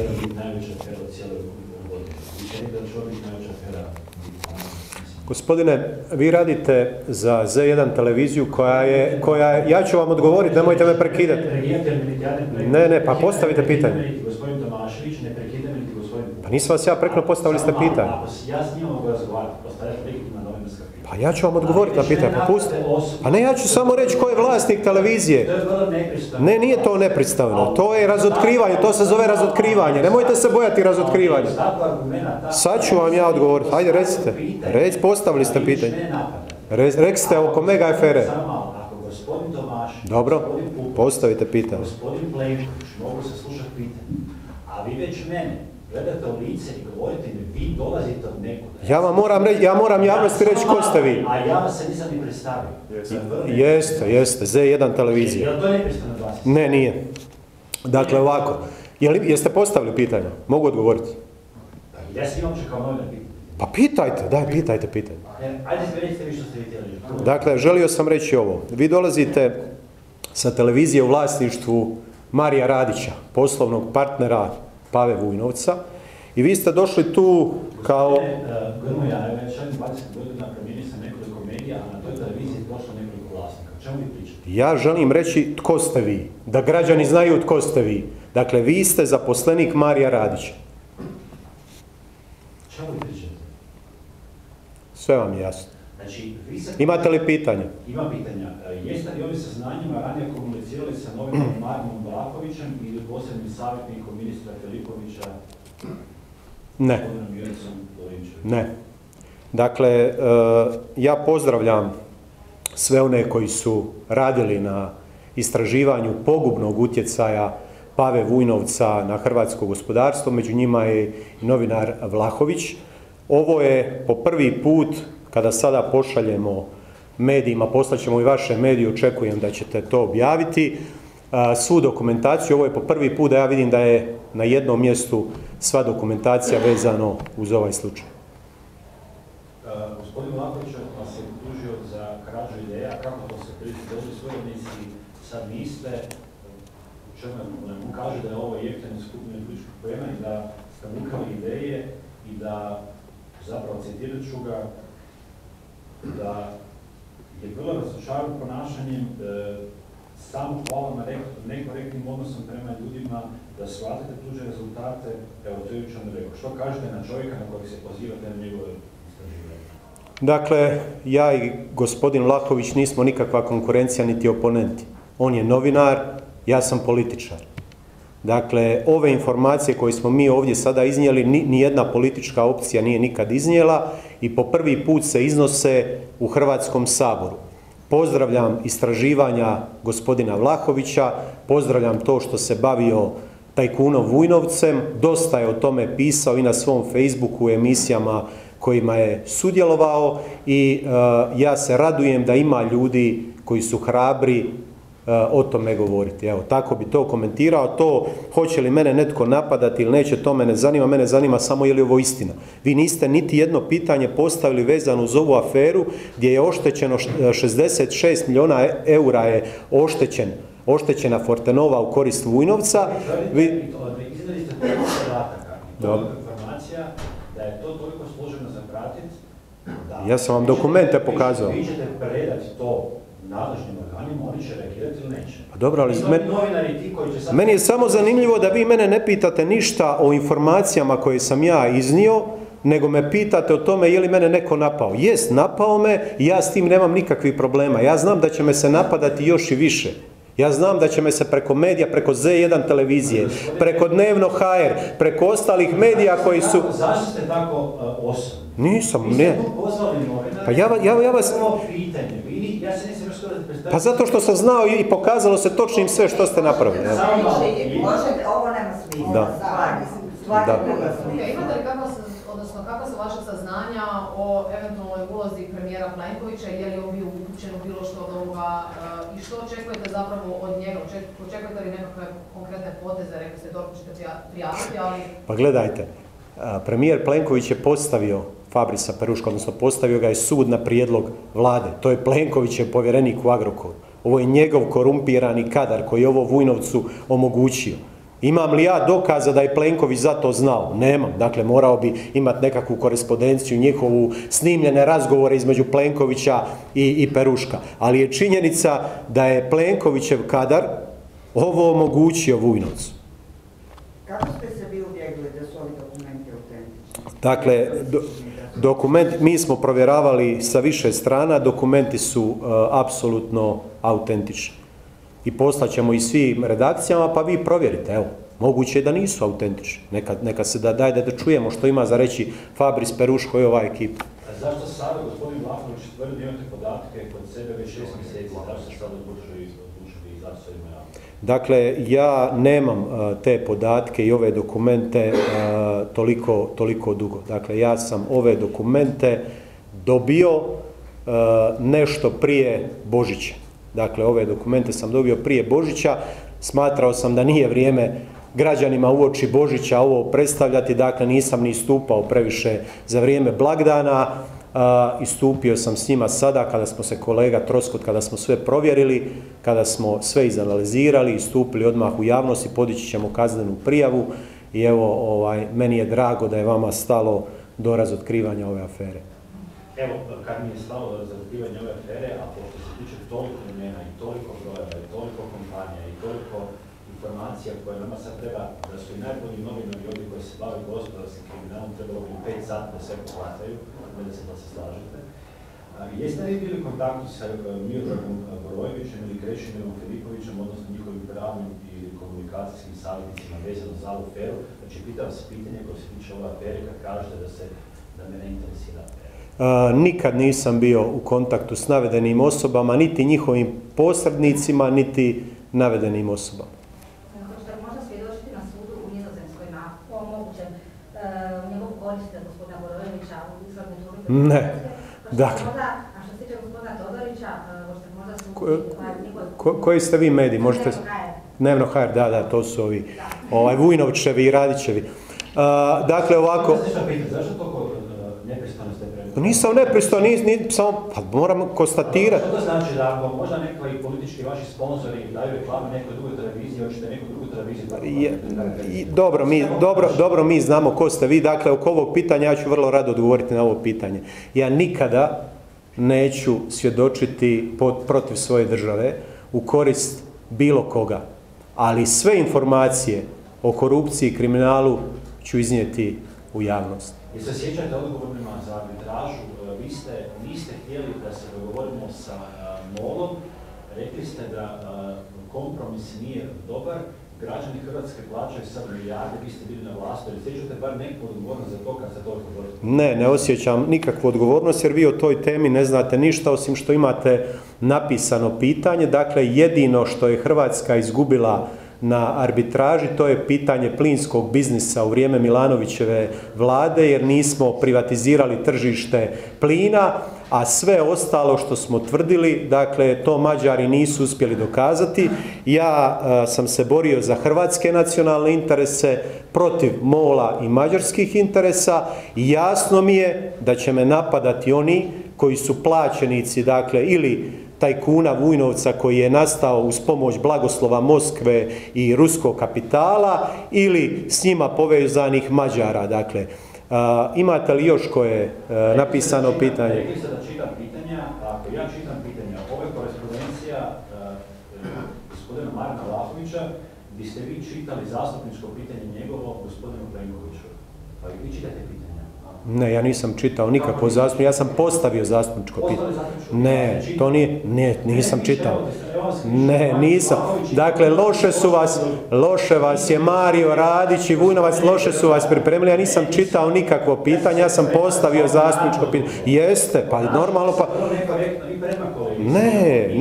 afera biti najveća afera od cijele godine? Vi će da će biti najveća afera? Gospodine, vi radite za Z1 televiziju koja je, ja ću vam odgovoriti, nemojte me prekidati. Ne, pa postavite pitanje. Gospodin Tomašević, ne prekidam niti gospodin... Pa nisam vas ja preknuo, postavili ste pitanje. Ako ja s njim mogu razgovarati, postavljati legitimna novinarska pitanja. Pa ja ću vam odgovoriti na pitanje, pa pustite. Pa ne, ja ću samo reći ko je vlasnik televizije. To je vrlo nepristojno. Ne, nije to nepristojno, to je razotkrivanje, to se zove razotkrivanje, nemojte se bojati razotkrivanja. Sad ću vam ja odgovoriti, ajde recite, postavili ste pitanje. Rekli ste oko mega afere. Ako gospodin Tomašević, Dobro, postavite pitanje. Gospodin Plenković, mogu se slušati pitanje, a vi već mene gledate u lice i govorite mi, vi dolazite od nekuda. Ja vam moram reći, ja moram javnosti reći ko ste vi. A ja vas se nisam ni predstavio. Jeste, Z1 televizija. Je li to nepristojno od vas? Ne, nije. Dakle, ovako, jeste postavili pitanje? Mogu odgovoriti? Ja sam imam čekao novinar pitanje. Pa pitajte, pitajte pitanje. Ajde recite vi što ste vi htjeli. Dakle, želio sam reći ovo. Vi dolazite sa televizije u vlasništvu Marija Radića, poslovnog partnera Pave Vujnovca, i vi ste došli tu kao... Grmoja, ja već 20 godina promijenio sam nekoliko medija, a na toj televiziji je došlo nekoliko vlasnika. O čemu vi pričate? Ja želim reći tko ste vi, da građani znaju tko ste vi. Dakle, vi ste zaposlenik Marija Radića. O čemu vi pričate? Sve vam je jasno. Znači, vi se... Imate li pitanja? Ima pitanja. Jeste li ovim saznanjima ranije komunicirali sa novinarom Marinom Vlahovićem ili posebnim savjetnikom ministra Filipovića? Ne. Ne. Dakle, ja pozdravljam sve one koji su radili na istraživanju pogubnog utjecaja Pave Vujnovca na hrvatsko gospodarstvo, među njima je i novinar Vlahović. Ovo je po prvi put, kada sada pošaljemo medijima, poslaćemo i vaše medije, očekujem da ćete to objaviti, svu dokumentaciju. Ovo je po prvi put da ja vidim da je na jednom mjestu sva dokumentacija vezano uz ovaj slučaj. Gospodin Vlahović vas je tužio za krađu ideja, kako to se priliči u svojoj emisiji, sad niste, u čemu mu kaže da je ovo jeftino skupljanje političkog poena i da ste ukrali ideje i da, zapravo citirat ću ga, da je bilo razočaran ponašanjem, samo hvalama nekorektnim odnosom prema ljudima, da shvatite tuđe rezultate, evo to je učan rekao. Što kažete na čovjeka na kojeg se pozivate na njegove istraživanje? Dakle, ja i gospodin Vlahović nismo nikakva konkurencija niti oponenti. On je novinar, ja sam političar. Dakle, ove informacije koje smo mi ovdje sada iznijeli, nijedna politička opcija nije nikad iznijela i po prvi put se iznose u Hrvatskom saboru. Pozdravljam istraživanja gospodina Vlahovića, pozdravljam to što se bavio tajkunom Vujnovcem, dosta je o tome pisao i na svom Facebooku u emisijama kojima je sudjelovao i ja se radujem da ima ljudi koji su hrabri o tome govoriti. Evo, tako bi to komentirao. To, hoće li mene netko napadati ili neće, to mene zanima samo je li ovo istina. Vi niste niti jedno pitanje postavili vezano uz ovu aferu gdje je oštećeno 66 milijuna eura je oštećena Fortenova u korist Vujnovca. Iznali ste toliko podataka i toliko informacija da je to toliko složeno za pratiti. Ja sam vam dokumente pokazao. Vi ćete predati to nadležnim organima, oni će reagirati ili neće? Pa dobro, ali meni je samo zanimljivo da vi mene ne pitate ništa o informacijama koje sam ja iznio, nego me pitate o tome je li mene neko napao. Jest, napao me i ja s tim nemam nikakvih problema. Ja znam da će me se napadati još i više. Ja znam da će me se preko medija, preko Z1 televizije, preko Dnevno HR, preko ostalih medija koji su... Zašto ste tako osobni? Nisam, ne. Vi ste tu pozvali novinare, pa ja vas... pitanje, ja se nisam još skoro da predstavim... Pa zato što sam znao i pokazalo se točnim sve što ste napravili. Možete, ovo nema smisla. Da. Imate li kako su vaše saznanja o eventualnoj ulozi premijera Plenkovića, je li on bio uključen u bilo što od ovoga i što očekujete zapravo od njega? Očekujete li nekakve konkretne poteze, rekli ste dobro ćete prijaviti, ali... Pa gledajte, premijer Plenković je postavio Fabrisa Peruška, odnosno postavio ga je sud na prijedlog vlade. To je Plenkovićev povjerenik u Agrokoru. Ovo je njegov korumpirani kadar koji je ovo Vujnovcu omogućio. Imam li ja dokaza da je Plenković za to znao? Nemam. Dakle, morao bi imati nekakvu korespondenciju, njihovu snimljene razgovore između Plenkovića i Peruška. Ali je činjenica da je Plenkovićev kadar ovo omogućio Vujnovcu. Kako ste se vi uvjerili da su ovi dokumenti autentični? Dakle, mi smo provjeravali sa više strana, dokumenti su apsolutno autentični. I poslaćemo i svim redakcijama, pa vi provjerite, evo. Moguće je da nisu autentični. Neka se da čujemo što ima za reći Fabris, Peruško i ova ekipa. A zašto sada gospodin Vlahović tvrdi imate podatke kod sebe već 6 mjeseci? Zašto se sada odlučili izaći s ovim javnom? Dakle, ja nemam te podatke i ove dokumente toliko dugo. Dakle, ja sam ove dokumente dobio nešto prije Božića. Dakle, ove dokumente sam dobio prije Božića. Smatrao sam da nije vrijeme građanima uoči Božića ovo predstavljati. Dakle, nisam ni istupao previše za vrijeme blagdana. Istupio sam s njima sada kada smo se kolega Troskot, kada smo sve provjerili, kada smo sve izanalizirali, istupili odmah u javnost i podići ćemo kaznenu prijavu. I evo, meni je drago da je vama stalo do razotkrivanja ove afere. Evo, kad mi je stalo do razotkrivanja ove afere, a pošto se tiče toliko imena i toliko brojeva i toliko kompanija i toliko informacija koje nama sad treba, da su i najbolji novinari ovdje koji se bave gospodarskim kriminalom, trebalo bi 5 sati da sve pohvataju, da se slažete. Jeste li bili u kontaktu sa Miodžakom Borojevićem ili Krešimirom Filipovićem, odnosno njihovim pravnim i komunikacijskim savjetnicima vezano za ovu aferu? Znači, pitam se pitanje koje se tiče ove afere kad kažete da me ne interesira afera. Nikad nisam bio u kontaktu s navedenim osobama, niti njihovim posrednicima, niti navedenim osobama. Hoćete možda svjedočiti na sudu u Nizozemskoj na mogućem njegovu koriste gospodina Borojevića u istražnoj tužbi? Ne. Dakle. A što se tiče gospodina Todorića, hoćete možda suditi? Koji ste vi mediji? Možete... Dnevno HR, da, to su ovi Vujnovčevi i Radićevi. Dakle, ovako... Zašto toliko nepristano ste prema? Nisam nepristano, samo moram konstatirati. Što to znači da ako možda neki politički vaši sponzori daju reklame nekoj drugoj televiziji, hoćete neku drugu televiziju? Dobro, mi znamo ko ste vi. Dakle, oko ovog pitanja ja ću vrlo rado odgovoriti na ovo pitanje. Ja nikada neću svjedočiti protiv svoje države u korist bilo koga. Ali sve informacije o korupciji i kriminalu ću iznijeti u javnost. I se sjećate odgovornima za arbitražu, vi niste htjeli da se dogovorimo sa MOL-om, rekli ste da kompromis nije dobar, građani Hrvatske plaćaju sad milijarde, vi ste bili na vlasti, ali sjećate bar neku odgovornost za to kad se to odgovorite? Ne osjećam nikakvu odgovornost jer vi o toj temi ne znate ništa osim što imate napisano pitanje. Dakle, jedino što je Hrvatska izgubila na arbitraži, to je pitanje plinskog biznisa u vrijeme Milanovićeve vlade, jer nismo privatizirali tržište plina, a sve ostalo što smo tvrdili, dakle, to Mađari nisu uspjeli dokazati. Ja sam se borio za hrvatske nacionalne interese protiv MOL-a i mađarskih interesa i jasno mi je da će me napadati oni koji su plaćenici, dakle, ili tajkuna Vujnovca koji je nastao uz pomoć blagoslova Moskve i ruskog kapitala ili s njima povezanih Mađara. Dakle, imate li još koje napisano pitanje? Rekli ste da čitam pitanja, ako ja čitam pitanja, ovo je korespondencija gospodina Marka Vlahovića, gdje ste vi čitali zastupničko pitanje njegovo gospodinu Plenkoviću. Pa vi čitate pitanja? Ne, ja nisam čitao nikakvo zastupničko, ja sam postavio zastupničko pitanje. Ne, to nije, nisam čitao. Ne, nisam. Dakle, loše vas je Mario Radić i Vujnovac, loše su vas pripremili, ja nisam čitao nikakvo pitanje, ja sam postavio zastupničko pitanje. Jeste, pa normalno pa... Ne.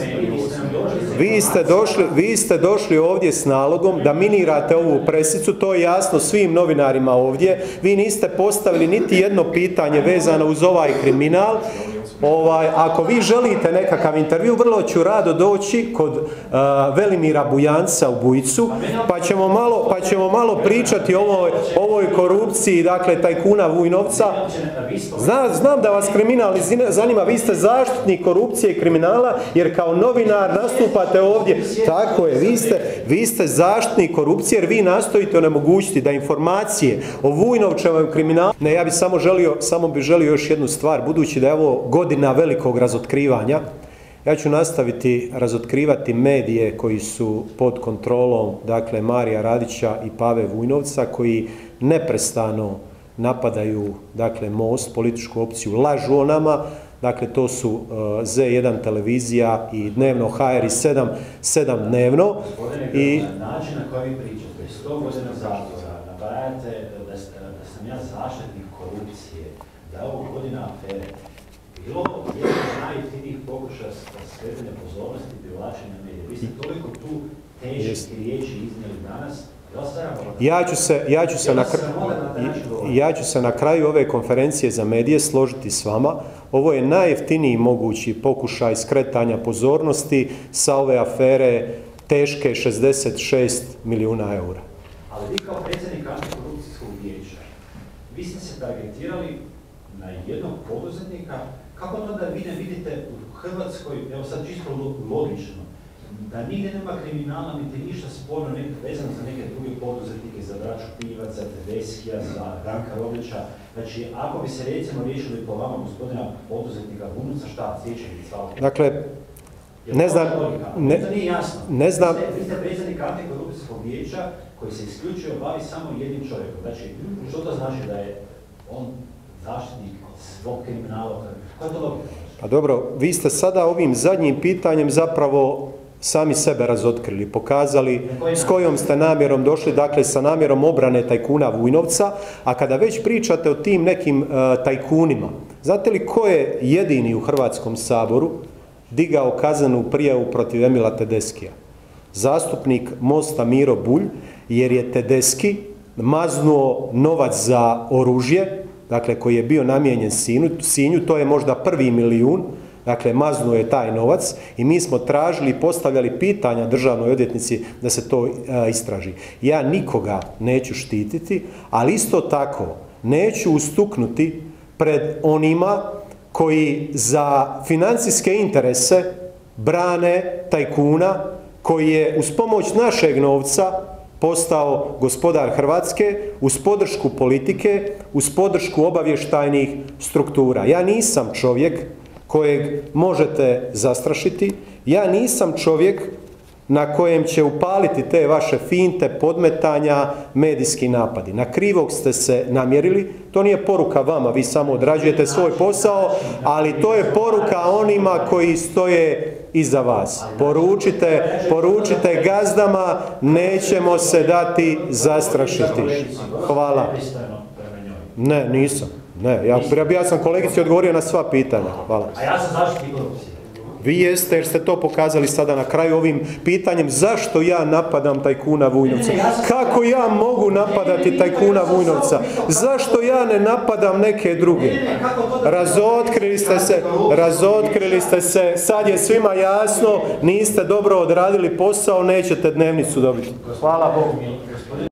Vi ste došli ovdje s nalogom da minirate ovu presicu, to je jasno svim novinarima ovdje. Vi niste postavili niti jedno pitanje vezano uz ovaj kriminal. ako vi želite nekakav intervju, vrlo ću rado doći kod Velimira Bujanca u Bujicu, pa ćemo malo pričati o ovoj korupciji, dakle, tajkuna Vujnovca. Znam da vas kriminal zanima, vi ste zaštitnik korupcije i kriminala, jer kao novinar nastupate ovdje. Tako je, vi ste zaštitnik korupcije, jer vi nastojite onemogućiti da informacije o Vujnovčevom kriminalu. Ne, ja bih samo želio još jednu stvar, budući da je ovo godina velikog razotkrivanja. Ja ću nastaviti razotkrivati medije koji su pod kontrolom, dakle, Marija Radića i Pave Vujnovca, koji neprestano napadaju, dakle, Most, političku opciju, lažu o nama. Dakle, to su Z1 televizija i dnevno HR i 7 dnevno. I način na koji vi pričate, 100 godina zatvora, nabrajate da sam ja zaštitnik korupcije, da je ovo godina afere. Bilo jedan od najjeftinijih pokušaja skretanja pozornosti i privlačenja medija. Vi ste toliko tu teške riječi iznijeli danas. Ja ću se na kraju ove konferencije za medije složiti s vama. Ovo je najjeftiniji mogući pokušaj skretanja pozornosti sa ove afere teške 66 milijuna eura. Ali vi kao predsjednik antikorupcijskog vijeća, vi ste se targetirali na jednog poduzetnika. Kako to da vi ne vidite u Hrvatskoj, evo sad čisto logično, da nigdje nema kriminala, niti ništa sporno vezano za neke druge poduzetnike, za Braću Pivac, za Tedeskija, za Branka Roglića. Znači, ako bi se recimo riješili po vama gospodina poduzetnika Vujnovca, šta, Cvjećevica? Dakle, ne znam... To nije jasno. Ne znam... Vi ste predsjednik antikorupcijskog vijeća koji se isključivo bavi samo jednim čovjekom. Znači, što to znači da je on zaštitnik svog kriminala? Koja je to logika? Pa dobro, vi ste sada ovim zadnjim pitanjem zapravo sami sebe razotkrili, pokazali s kojom ste namjerom došli, dakle sa namjerom obrane tajkuna Vujnovca, a kada već pričate o tim nekim tajkunima, znate li ko je jedini u Hrvatskom saboru digao kaznenu prijavu protiv Emila Tedeskija? Zastupnik Mosta Miro Bulj, jer je Tedeski maznuo novac za oružje, dakle koji je bio namijenjen Sinju, to je možda prvi milijun, dakle maznuo je taj novac i mi smo tražili i postavljali pitanja državnoj odvjetnici da se to istraži. Ja nikoga neću štititi, ali isto tako neću ustuknuti pred onima koji za financijske interese brane tajkuna koji je uz pomoć našeg novca postao gospodar Hrvatske, uz podršku politike, uz podršku obavještajnih struktura. Ja nisam čovjek kojeg možete zastrašiti, ja nisam čovjek na kojem će upaliti te vaše finte, podmetanja, medijski napadi. Na krivog ste se namjerili, to nije poruka vama, vi samo odrađujete svoj posao, ali to je poruka onima koji stoje iza vas. Poručite gazdama, nećemo se dati zastrašiti. Hvala. Ne, nisam. Ne, ja sam kolegici odgovorio na sva pitanja. Hvala. A ja sam zaštitnik korupcije. Vi jeste, jer ste to pokazali sada na kraju ovim pitanjem zašto ja napadam tajkuna Vujnovca. Kako ja mogu napadati tajkuna Vujnovca? Zašto ja ne napadam neke druge? Razotkrili ste se, sad je svima jasno, niste dobro odradili posao, nećete dnevnicu dobiti. Hvala Bogu.